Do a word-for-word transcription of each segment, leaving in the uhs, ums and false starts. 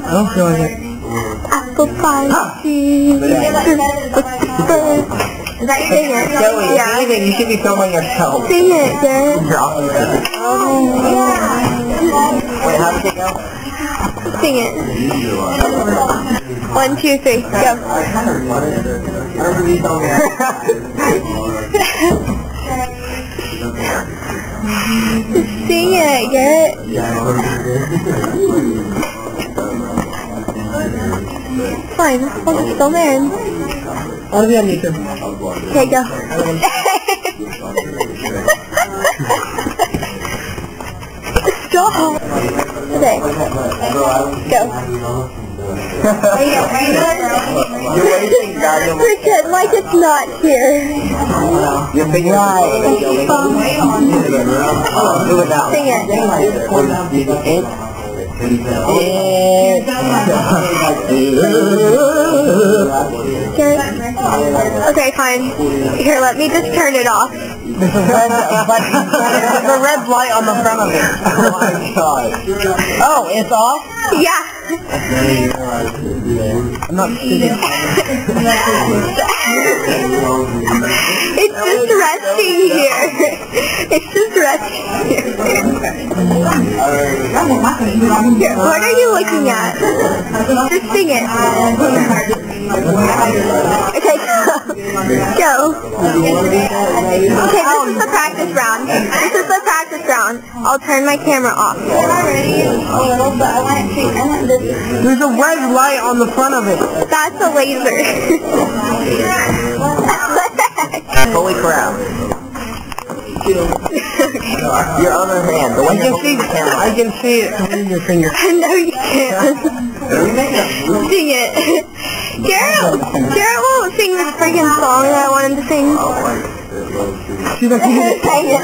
I don't feel like it. Apple pie cheese. Is that your Sing it. Joey, yeah. If anything, you should be filming yourself. Sing it, Garrett. Oh, yeah. Wait, how does it go? Sing it. One, two, three, go. Sing it, Garrett. Fine, I'll just film in. I want to be on YouTube. Okay, go. Stop. Okay. Go. Pretend like it's not here. You're figuring out. Do it now. Sing it. Okay. Okay, fine. Here, let me just turn it off. There's a red, but there's a red light on the front of it. Oh my god. Oh, it's off? Yeah. I'm not sitting. It's just resting here. It's just resting here. Here, what are you looking at? Just sing it. Okay, go. Go. Okay, this is the practice round. This is the practice round. I'll turn my camera off. There's a red light on the front of it. That's a laser. Holy crap. Your other hand. The one I can see. I can see it through your finger. No, you can't. Sing it. Garrett, Garrett won't sing this freaking song that I want him to sing. She's like, Sing it.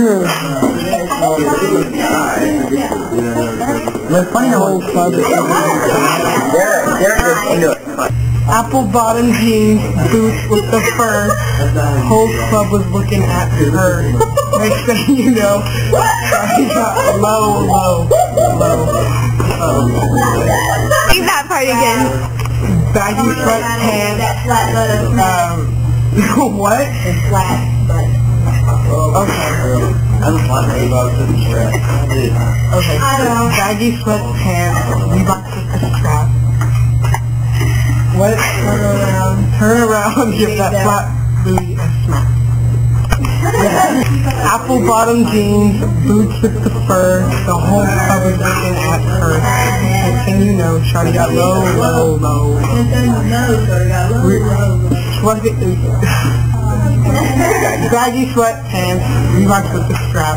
It's funny the whole club is Garrett, Garrett is into it. Apple bottom jeans, boots with the fur. Whole club was looking at her. Next thing you know, she got low, low, low. Um, Sing that part again. baggy sweatpants. Um, what? It's flat, but... Okay. Okay. Baggy sweatpants. Reebok with the strap. What? Turn around. Turn around. Give that flat booty a smack. Apple bottom jeans, boots with the fur, the whole club is looking at her. And thing you know, Shawty got low, low, low. Sweat baggy sweatpants, Reebok with the strap.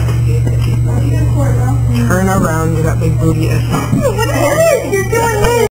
Turn around, get that big booty. What is it? You're doing this.